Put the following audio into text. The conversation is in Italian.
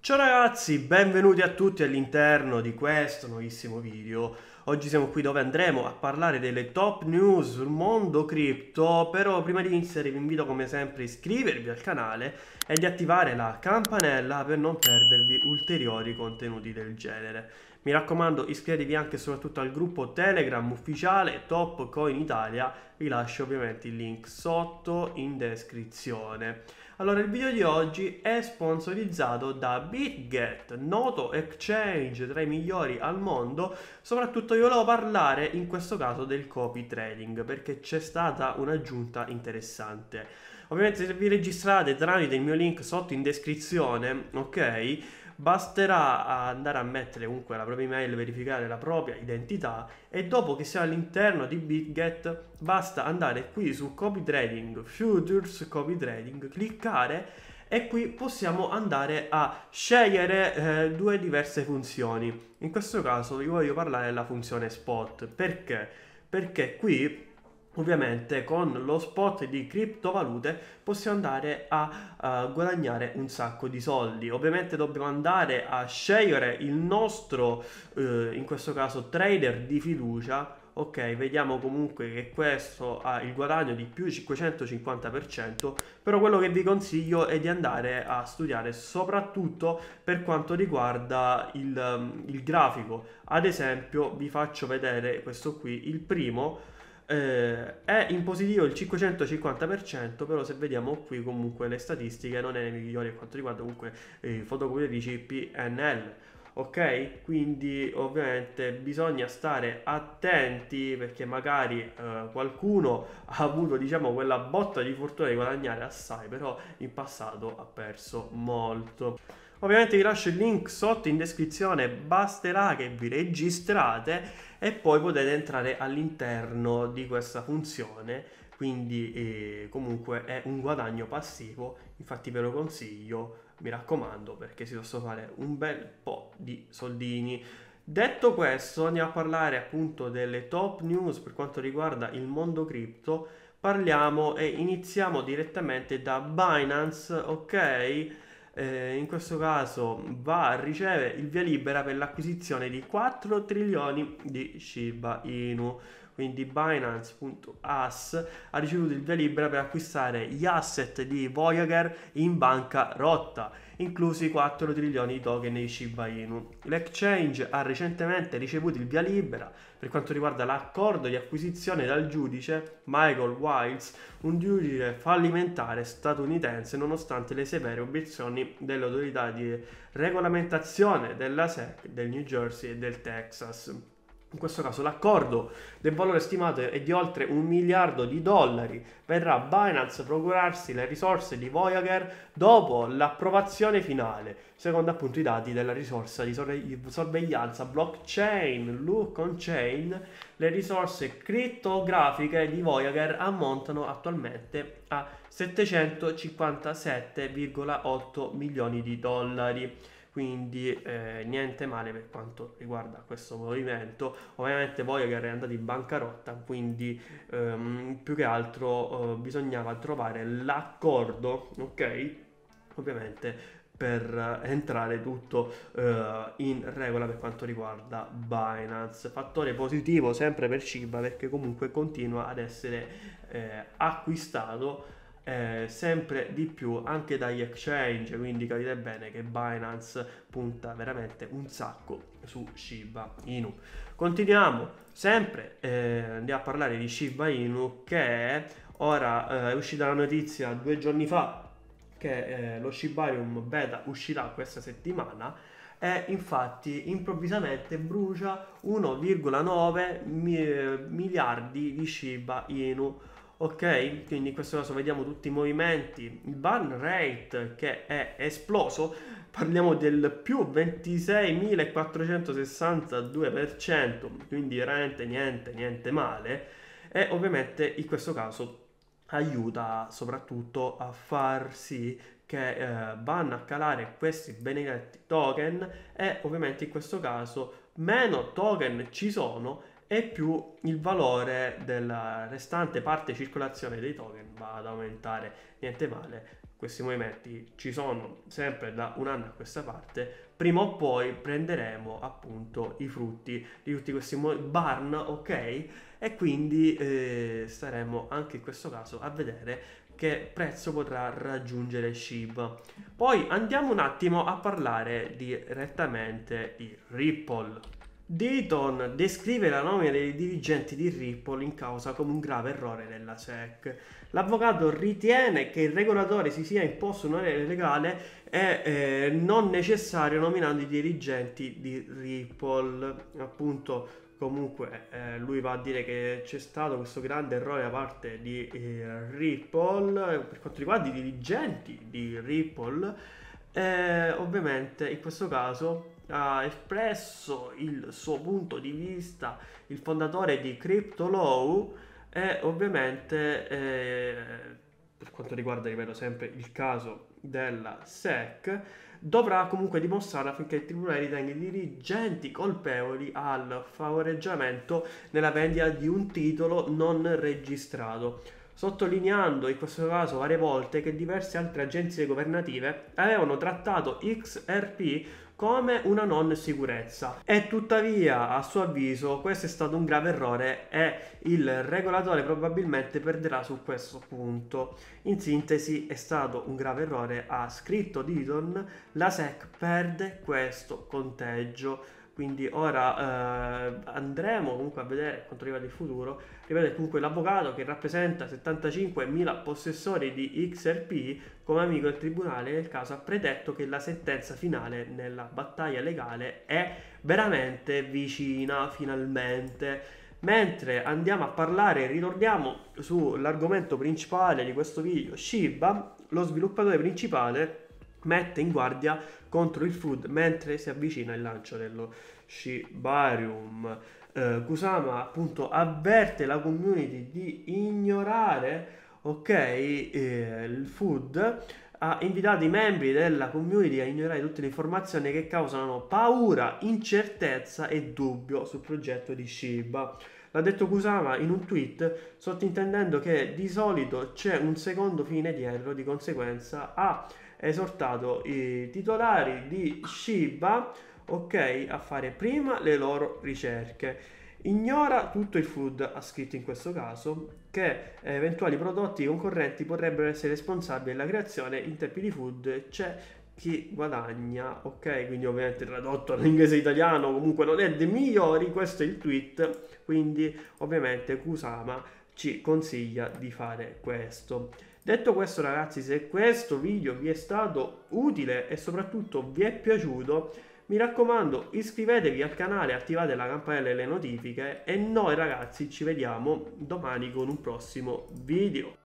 Ciao ragazzi, benvenuti a tutti all'interno di questo nuovissimo video. Oggi siamo qui dove andremo a parlare delle top news sul mondo cripto, però prima di iniziare vi invito come sempre a iscrivervi al canale e di attivare la campanella per non perdervi ulteriori contenuti del genere. Mi raccomando, iscrivetevi anche e soprattutto al gruppo Telegram ufficiale Top Coin Italia, vi lascio ovviamente il link sotto in descrizione. Allora, il video di oggi è sponsorizzato da BitGet, noto exchange tra i migliori al mondo. Soprattutto io volevo parlare in questo caso del copy trading perché c'è stata un'aggiunta interessante. Ovviamente se vi registrate tramite il mio link sotto in descrizione, ok? Basterà andare a mettere comunque la propria email, verificare la propria identità e dopo che siamo all'interno di BitGet basta andare qui su Copy Trading, Futures Copy Trading, cliccare e qui possiamo andare a scegliere due diverse funzioni. In questo caso vi voglio parlare della funzione Spot. Perché? Perché qui ovviamente con lo spot di criptovalute possiamo andare a guadagnare un sacco di soldi. Ovviamente dobbiamo andare a scegliere il nostro in questo caso trader di fiducia. Ok, vediamo comunque che questo ha il guadagno di più 550%, però quello che vi consiglio è di andare a studiare soprattutto per quanto riguarda il grafico. Ad esempio vi faccio vedere questo qui, il primo. È in positivo il 550%, però se vediamo qui comunque le statistiche non è migliore per quanto riguarda comunque i fotocopiatrici PNL. Ok, quindi ovviamente bisogna stare attenti perché magari qualcuno ha avuto, diciamo, quella botta di fortuna di guadagnare assai, però in passato ha perso molto. Ovviamente vi lascio il link sotto in descrizione, basterà che vi registrate e poi potete entrare all'interno di questa funzione, quindi comunque è un guadagno passivo, infatti ve lo consiglio, mi raccomando, perché si possono fare un bel po' di soldini. Detto questo, andiamo a parlare appunto delle top news per quanto riguarda il mondo cripto. Parliamo e iniziamo direttamente da Binance, ok? In questo caso riceve il via libera per l'acquisizione di 4 trilioni di Shiba Inu. Quindi Binance.us ha ricevuto il via libera per acquistare gli asset di Voyager in bancarotta, inclusi 4 trilioni di token di Shiba Inu. L'exchange ha recentemente ricevuto il via libera per quanto riguarda l'accordo di acquisizione dal giudice Michael Wiles, un giudice fallimentare statunitense nonostante le severe obiezioni delle autorità di regolamentazione della SEC del New Jersey e del Texas. In questo caso l'accordo del valore stimato è di oltre $1 miliardo. Verrà Binance a procurarsi le risorse di Voyager dopo l'approvazione finale, secondo appunto i dati della risorsa di sorveglianza blockchain Look on Chain. Le risorse crittografiche di Voyager ammontano attualmente a $757,8 milioni. Quindi niente male per quanto riguarda questo movimento. Ovviamente Voyager è andato in bancarotta, quindi più che altro bisognava trovare l'accordo, ok? Ovviamente per entrare tutto in regola per quanto riguarda Binance. Fattore positivo sempre per Shiba perché comunque continua ad essere acquistato sempre di più anche dagli exchange, quindi capite bene che Binance punta veramente un sacco su Shiba Inu. Continuiamo sempre, andiamo a parlare di Shiba Inu, che ora è uscita la notizia 2 giorni fa che lo Shibarium beta uscirà questa settimana e infatti improvvisamente brucia 1,9 miliardi di Shiba Inu. Ok, quindi in questo caso vediamo tutti i movimenti, il burn rate che è esploso, parliamo del più 26.462%, quindi veramente niente male, e ovviamente in questo caso aiuta soprattutto a far sì che vanno a calare questi benedetti token e ovviamente in questo caso meno token ci sono e più il valore della restante parte di circolazione dei token va ad aumentare, niente male. questi movimenti ci sono sempre da un anno a questa parte, prima o poi prenderemo appunto i frutti di tutti questi burn, ok? E quindi staremo anche in questo caso a vedere che prezzo potrà raggiungere Shiba. Poi andiamo un attimo a parlare direttamente di Ripple. Dayton descrive la nomina dei dirigenti di Ripple in causa come un grave errore della SEC. L'avvocato ritiene che il regolatore si sia imposto un errore legale e non necessario nominando i dirigenti di Ripple. Appunto, comunque lui va a dire che c'è stato questo grande errore da parte di Ripple per quanto riguarda i dirigenti di Ripple. Ovviamente in questo caso ha espresso il suo punto di vista il fondatore di CryptoLaw e ovviamente per quanto riguarda, ripeto sempre, il caso della SEC dovrà comunque dimostrare affinché il tribunale ritenga i dirigenti colpevoli al favoreggiamento nella vendita di un titolo non registrato, sottolineando in questo caso varie volte che diverse altre agenzie governative avevano trattato XRP come una non sicurezza e tuttavia a suo avviso questo è stato un grave errore e il regolatore probabilmente perderà su questo punto. In sintesi è stato un grave errore, ha scritto Dayton, la SEC perde questo conteggio. Quindi ora andremo comunque a vedere quanto riguarda il futuro. Ripeto, comunque l'avvocato che rappresenta 75.000 possessori di XRP come amico del tribunale nel caso ha predetto che la sentenza finale nella battaglia legale è veramente vicina finalmente. Mentre andiamo a parlare, ritorniamo sull'argomento principale di questo video, Shiba, lo sviluppatore principale mette in guardia contro il FUD mentre si avvicina il lancio dello Shibarium. Kusama appunto avverte la community di ignorare, il FUD, ha invitato i membri della community a ignorare tutte le informazioni che causano paura, incertezza e dubbio sul progetto di Shiba. L'ha detto Kusama in un tweet, sottintendendo che di solito c'è un secondo fine dietro, di conseguenza ha esortato i titolari di Shiba, a fare prima le loro ricerche. Ignora tutto il FUD, ha scritto in questo caso, che eventuali prodotti concorrenti potrebbero essere responsabili della creazione in tempi di FUD, c'è chi guadagna, quindi ovviamente tradotto all'inglese e italiano comunque non è dei migliori, questo è il tweet, quindi ovviamente Kusama ci consiglia di fare questo. Detto questo ragazzi, se questo video vi è stato utile e soprattutto vi è piaciuto, mi raccomando iscrivetevi al canale, attivate la campanella delle notifiche e noi ragazzi ci vediamo domani con un prossimo video.